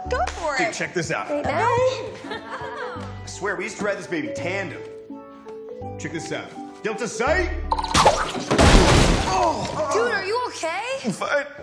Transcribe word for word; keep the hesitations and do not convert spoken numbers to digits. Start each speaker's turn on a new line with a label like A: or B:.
A: Go for
B: Dude,
A: it.
B: check this out.
C: Hey, Dad.
B: I swear, we used to ride this baby tandem. Check this out. Delta sight.
C: Dude, are you okay?
B: Fine.